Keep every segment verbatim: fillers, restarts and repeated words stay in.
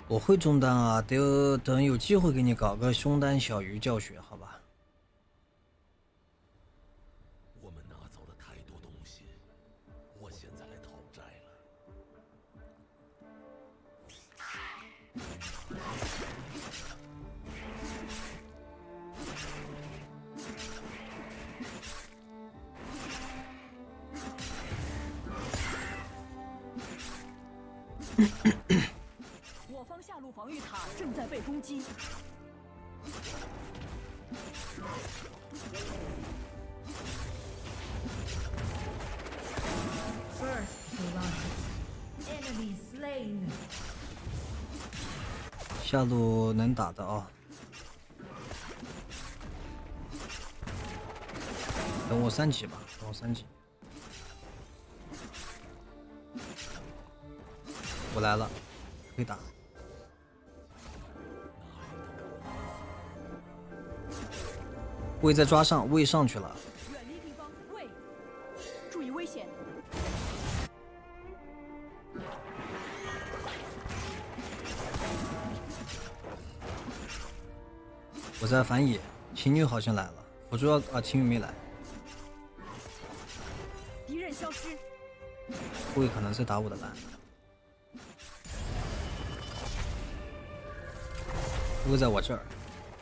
我会中单啊，等等有机会给你搞个凶单小鱼教学，好吧？ 我们拿走了太多东西，我现在来讨债了。 我方下路防御塔正在被攻击。 下路能打的啊，等我三级吧，等我三级。我来了，可以打。位在抓上，位上去了。 远离地方，位，注意危险。 我在反野，情侣好像来了，辅助要啊，情侣没来。 敌人消失。 位可能是打我的蓝。位在我这儿。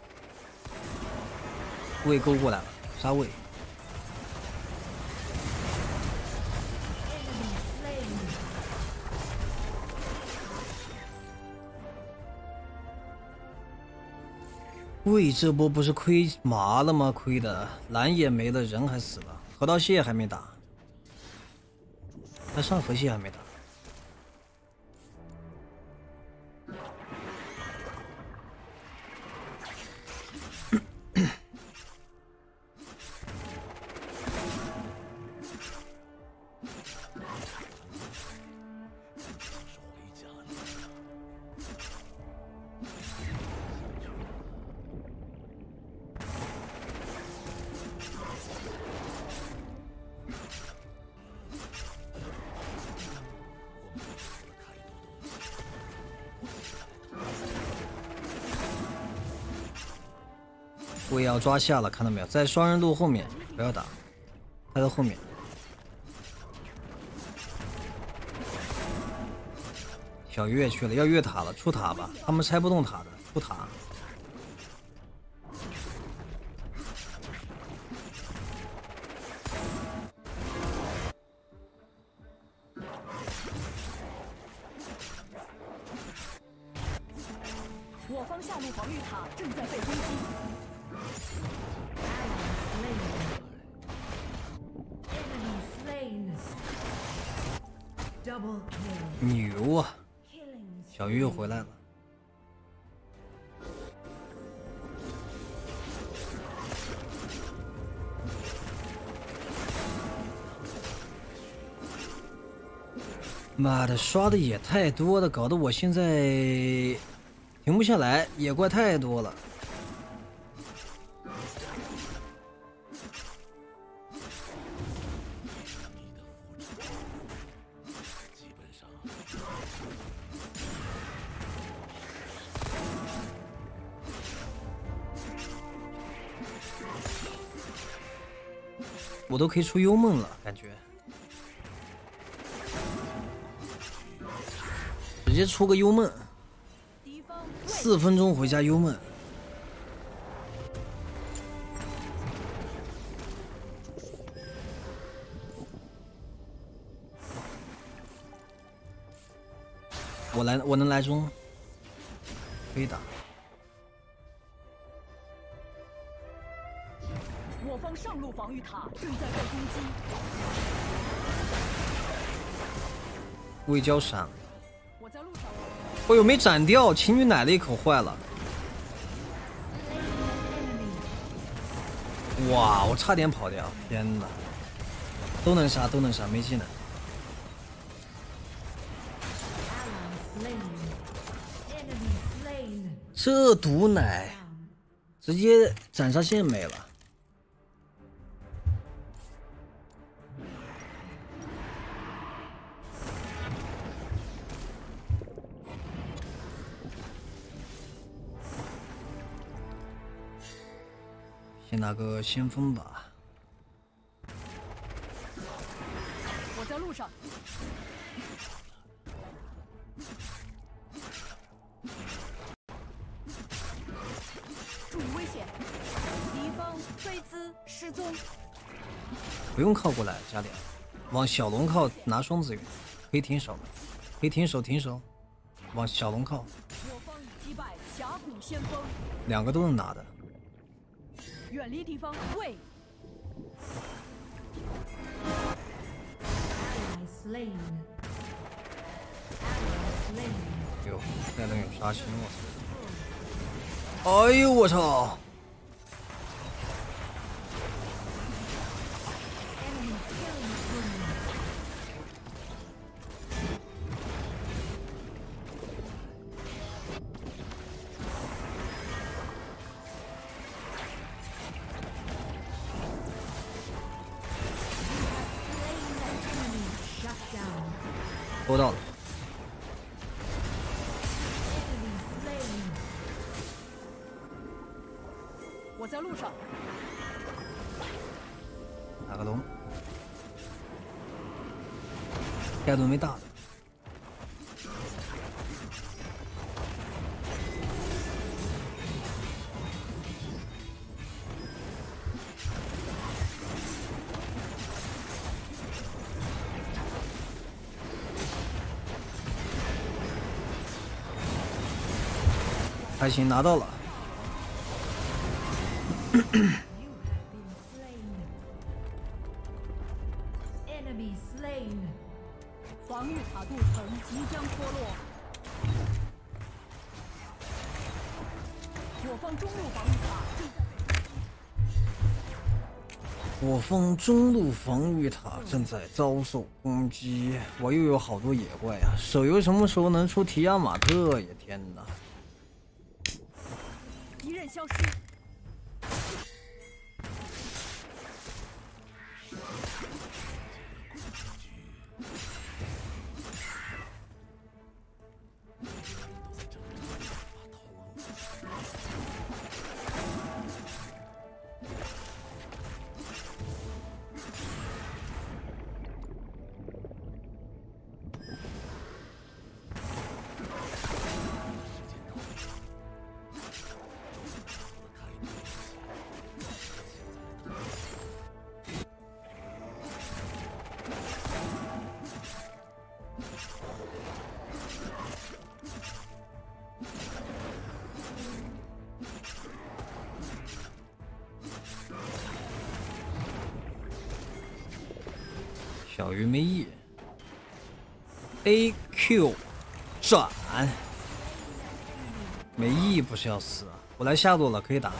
位勾过来了，杀位。位这波不是亏麻了吗？亏的蓝也没了，人还死了，河道蟹还没打，那上河蟹还没打。我也要抓下了，看到没有？在双人路后面，不要打，他在后面。小鱼也去了，要越塔了，出塔吧，他们拆不动塔的，出塔。 我方下路防御塔正在被攻击。 牛啊！小鱼又回来了。妈的，刷的也太多了，搞得我现在停不下来，野怪太多了。我都可以出幽梦了，感觉直接出个幽梦，四分钟回家幽梦。我来，我能来中，可以打。 我方上路防御塔正在被攻击。 未交闪， 我在路上。 哎呦，没斩掉，情侣奶了一口，坏了。哇，我差点跑掉，天哪！都能杀，都能杀，没技能。这毒奶，直接斩杀线没了。 先拿个先锋吧。 我在路上。注意危险！敌方飞兹失踪。 不用靠过来，加点，往小龙靠拿双资源，可以停手了，可以停手停手，往小龙靠。 我方已击败峡谷先锋。 两个都能拿的。 远离敌方，喂！ slain. Ally slain. 哟，盖伦有杀心，我操！哎呦我操！ Enemy killing spree. Shut down. 抽到了， Enemy slain. 我在路上。 打个龙。盖伦没大的。 还行，拿到了。 You have been slain. Enemy slain. 防御塔镀层即将脱落。我方中路防御塔正在被我方中路防御塔正在遭受攻击，我又有好多野怪啊！手游什么时候能出提亚马特呀？天哪！ 敌人消失。 小鱼没 E，A Q 斩，没 E 不是要死啊！我来下路了，可以打。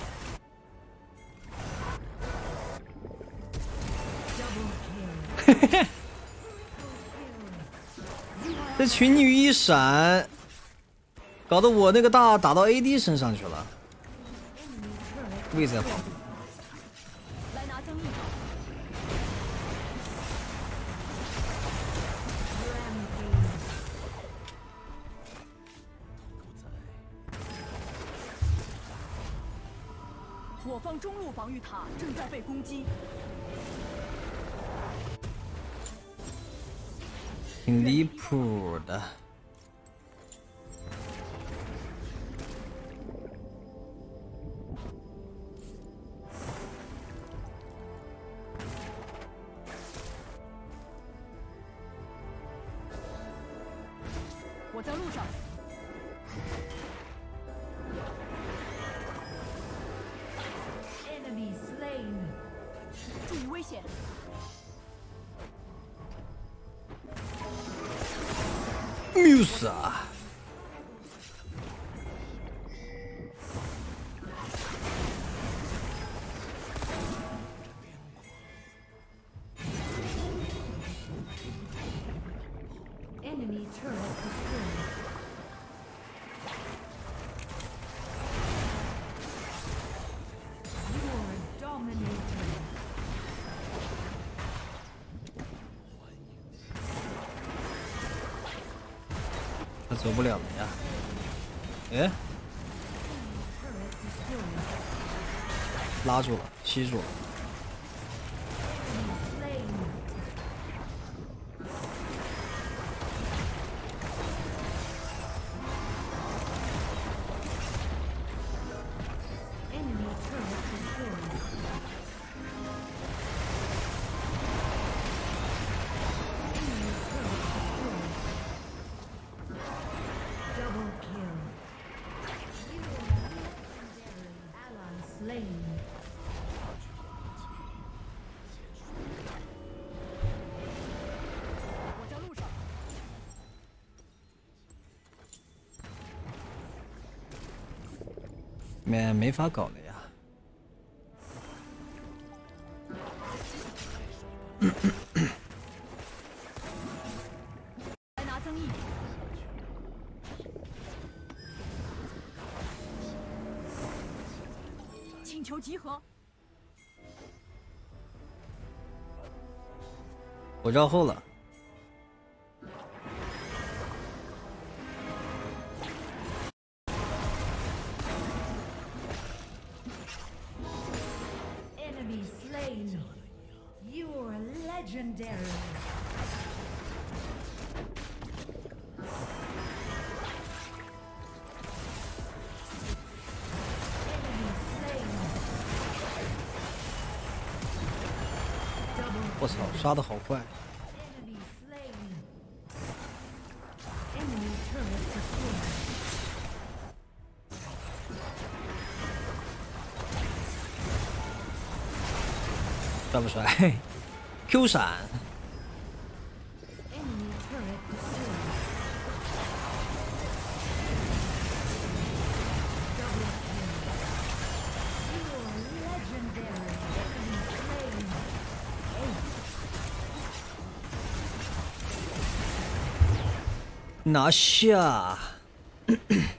嘿嘿嘿，这群女一闪，搞得我那个大打到 A D 身上去了，位在旁边。 来拿增益吧。 我方中路防御塔正在被攻击。 挺离谱的。 我在路上。 Enemy slain. 注意危险！ Muse 啊！ Enemy turret destroyed. You are dominating. 他走不了了呀！哎， Turret destroyed. 拉住了，吸住了。 没没法搞了呀！ 来拿增益，请求集合。 我绕后了。 Legendary. Enemy slain. 我操，杀的好快！ Enemy slain. Enemy turret destroyed. 帅不帅？Q 闪。 Enemy turret destroyed. Double kill. You are legendary. Enemy slain. Eight. 拿下。